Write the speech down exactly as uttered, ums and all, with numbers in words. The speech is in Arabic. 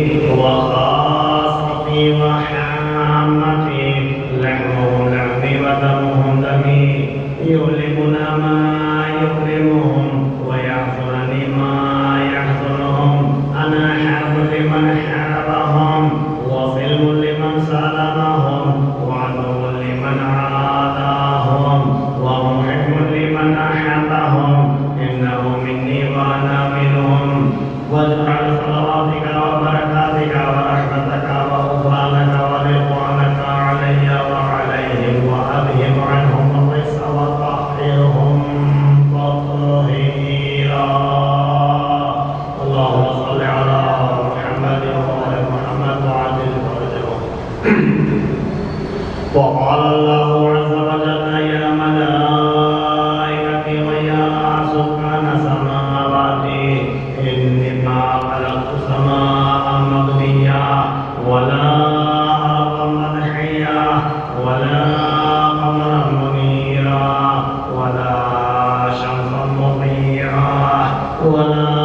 وخاصتي وحامتي لحمهم لحمي ودمهم دمي يؤلمنا ما يؤلمهم ويحزنني ما يحزنهم أنا حرب لمن حاربهم وظلم لمن سالمهم وعدو لمن عاداهم ومحب لمن أحبهم إنه مني وأنا منهم واجعل صلواتك وبركاتك ورحمتك وغفرانك ورضوانك علي وعليهم وأذهب عنهم الرجس وطهرهم تطهيرا. اللهم صل على محمد وآل محمد وعجل فرجهم. وقال الله عز وجل يا ملائكتي ويا سكان سماواتي إني ما خلقت سماء مبنيا ولا أرضا مدحيا ولا قمرا منيرا ولا شمسا مطيرا ولا